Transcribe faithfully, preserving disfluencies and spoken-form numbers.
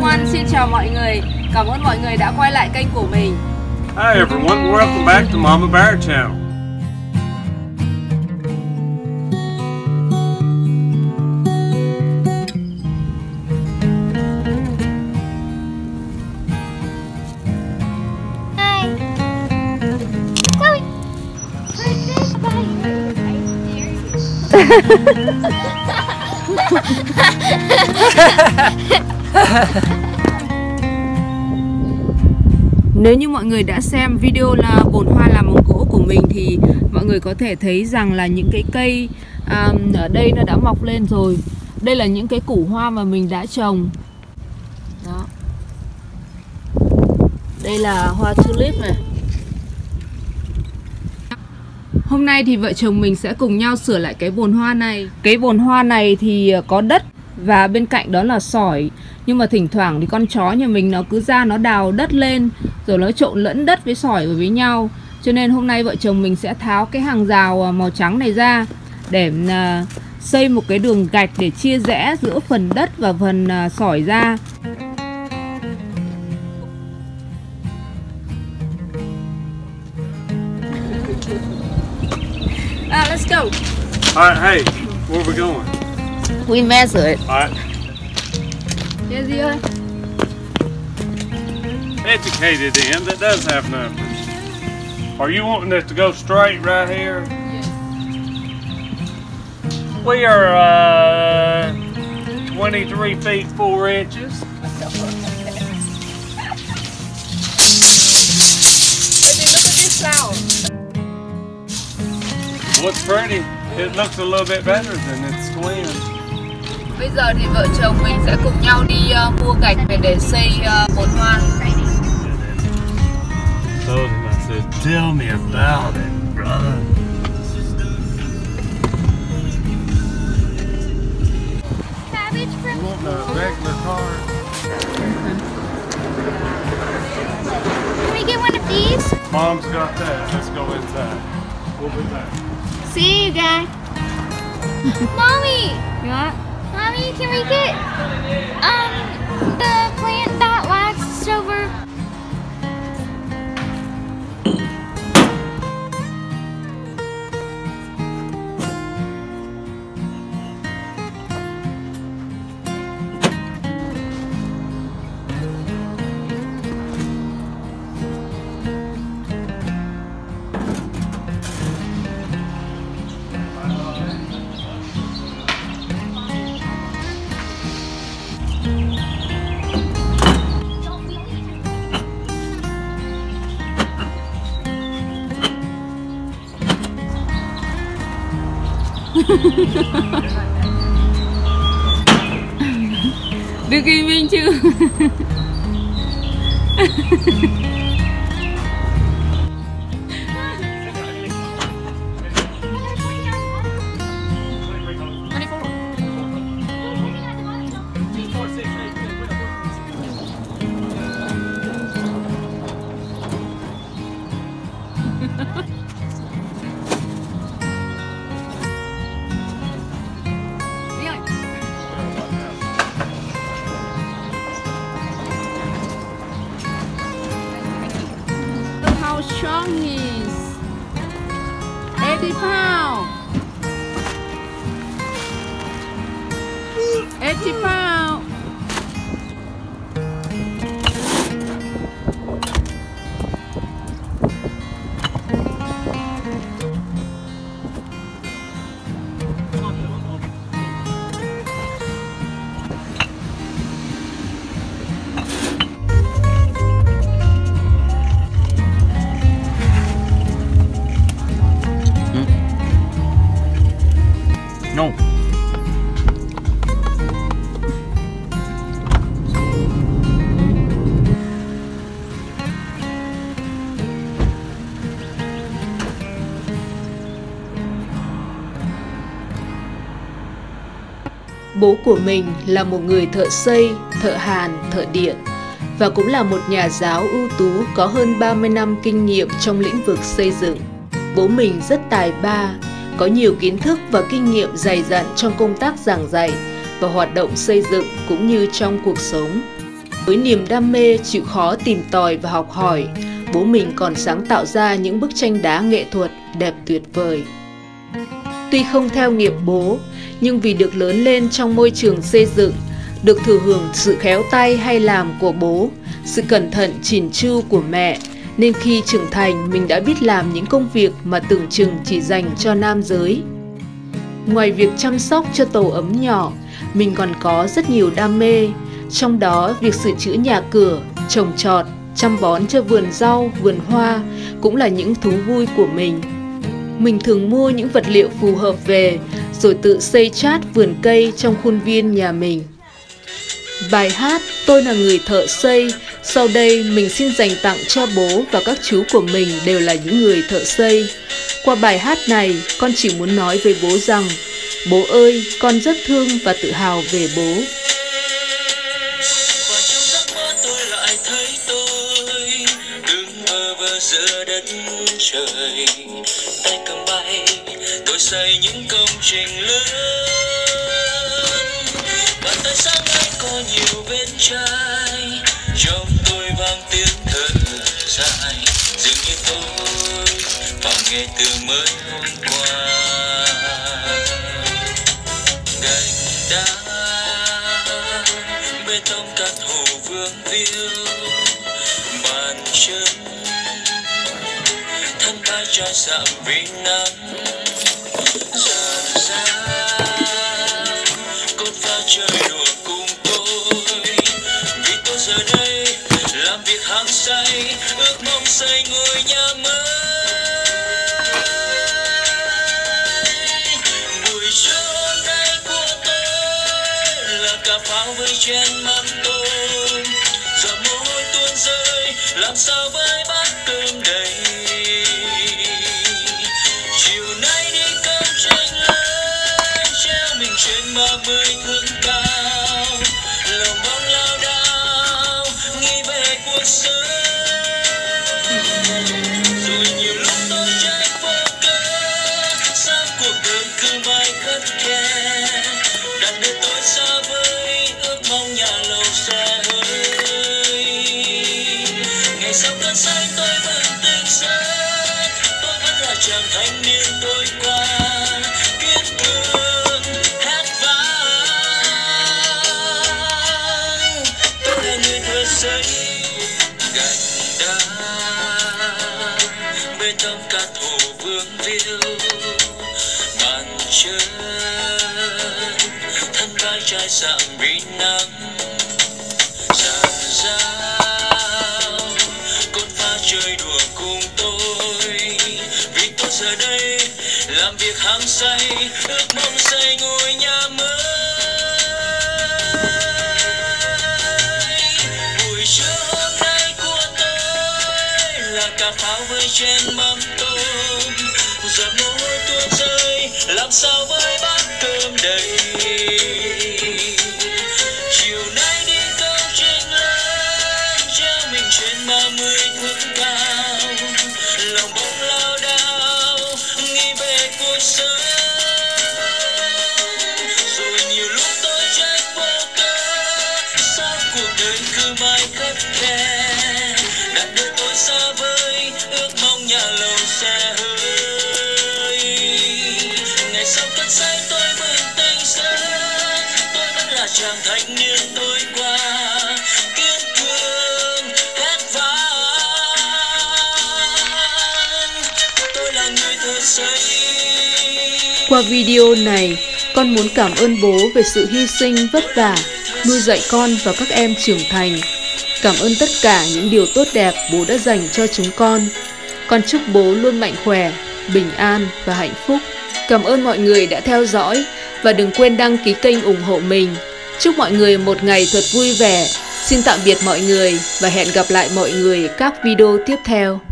everyone, xin chào mọi người. Cảm ơn mọi người đã quay lại kênh của mình. Hi everyone, welcome back to Mama Bear Channel. Nếu như mọi người đã xem video là bồn hoa làm bằng gỗ của mình thì mọi người có thể thấy rằng là những cái cây à, ở đây nó đã mọc lên rồi. Đây là những cái củ hoa mà mình đã trồng. Đó. Đây là hoa tulip này. Hôm nay thì vợ chồng mình sẽ cùng nhau sửa lại cái bồn hoa này. Cái bồn hoa này thì có đất và bên cạnh đó là sỏi. Nhưng mà thỉnh thoảng thì con chó nhà mình nó cứ ra nó đào đất lên, rồi nó trộn lẫn đất với sỏi với nhau. Cho nên hôm nay vợ chồng mình sẽ tháo cái hàng rào màu trắng này ra để uh, xây một cái đường gạch để chia rẽ giữa phần đất và phần uh, sỏi ra. Ah, let's go. Alright, hey, where are we going? We measure it. Alright. Cái gì ơi? Educated end that does have numbers. Are you wanting it to go straight right here? Yes. We are uh, twenty-three feet four inches. Look at this flower. Looks pretty. It looks a little bit better than its twin. Bây giờ thì vợ chồng mình sẽ cùng nhau đi uh, mua gạch về để xây uh, bồn hoa. Told him, I said, tell me about it, brother. Cabbage from You want a regular car? Can we get one of these? Mom's got that. Let's go inside. We'll be back. See you guys. Mommy! Đó. Mommy, can we get um the plant that lasts over? Được ghi minh chưa? How strong he is. eighty pounds. eighty pounds. No. Bố của mình là một người thợ xây, thợ hàn, thợ điện và cũng là một nhà giáo ưu tú có hơn ba mươi năm kinh nghiệm trong lĩnh vực xây dựng. Bố mình rất tài ba, có nhiều kiến thức và kinh nghiệm dày dặn trong công tác giảng dạy và hoạt động xây dựng cũng như trong cuộc sống. Với niềm đam mê, chịu khó tìm tòi và học hỏi, bố mình còn sáng tạo ra những bức tranh đá nghệ thuật đẹp tuyệt vời. Tuy không theo nghiệp bố, nhưng vì được lớn lên trong môi trường xây dựng, được thừa hưởng sự khéo tay hay làm của bố, sự cẩn thận chỉn chu của mẹ, nên khi trưởng thành mình đã biết làm những công việc mà tưởng chừng chỉ dành cho nam giới. Ngoài việc chăm sóc cho tổ ấm nhỏ, mình còn có rất nhiều đam mê, trong đó việc sửa chữa nhà cửa, trồng trọt, chăm bón cho vườn rau, vườn hoa cũng là những thú vui của mình. Mình thường mua những vật liệu phù hợp về, rồi tự xây chát vườn cây trong khuôn viên nhà mình. Bài hát Tôi là người thợ xây, sau đây mình xin dành tặng cho bố và các chú của mình đều là những người thợ xây. Qua bài hát này, con chỉ muốn nói với bố rằng, bố ơi, con rất thương và tự hào về bố. Giữa đất trời, tay cầm bay, tôi xây những công trình lớn. Và tại sao anh có nhiều vết chai, trong tôi vang tiếng thở dài, dường như tôi vào nghề từ mới hôm qua. Gạch đá, bê tông cát hồ vương viêu, bàn chân thân vai trai sạm vì nắng dần dàng cốt pha chơi đùa cùng tôi, vì tôi giờ đây làm việc hăng say, ước mong xây ngôi nhà mới. Buổi trưa hôm nay của tôi là cà pháo với chén mắm tôm, giọt mồ hôi tuôn rơi làm sao với bát cơm đầy. Trên ba mươi thước cao, lòng bóng lao đao nghĩ về cuộc sống. Rồi nhiều lúc tôi trách vô cớ, sao cuộc đời cứ mãi khắt khe, đặt để tôi xa vời ước mong nhà lầu xe hơi. Ngày sau cơn say tôi vẫn tỉnh giấc, tôi vẫn là chàng thanh niên tôi qua. Xây gạch đá, bê tông cát hồ vương viêu, bàn chân thân vai trai sạm vì nắng dạt dao, cốt pha chơi đùa cùng tôi, vì tôi giờ đây làm việc hăng say, ước mong xây ngôi nhà mới. Cà pháo với chén mắm tôm, giọt mồ hôi tuôn rơi làm sao với bát cơm đầy. Chiều nay đi câu trình lớn, treo mình trên ba mươi thước cao, lòng bóng lao đao nghĩ về cuộc sống. Rồi nhiều lúc tôi trách vô cớ, sao cuộc đời cứ mãi khắt khe, đặt để tôi xa vời ước mong nhà lầu xe hơi. Ngày sau cơn say tôi bừng tỉnh giấc, tôi vẫn là chàng thanh niên tôi qua, kiên cường hét vang, tôi là người thợ xây. Qua video này, con muốn cảm ơn bố về sự hy sinh vất vả, nuôi dạy con và các em trưởng thành. Cảm ơn tất cả những điều tốt đẹp bố đã dành cho chúng con. Con chúc bố luôn mạnh khỏe, bình an và hạnh phúc. Cảm ơn mọi người đã theo dõi và đừng quên đăng ký kênh ủng hộ mình. Chúc mọi người một ngày thật vui vẻ. Xin tạm biệt mọi người và hẹn gặp lại mọi người các video tiếp theo.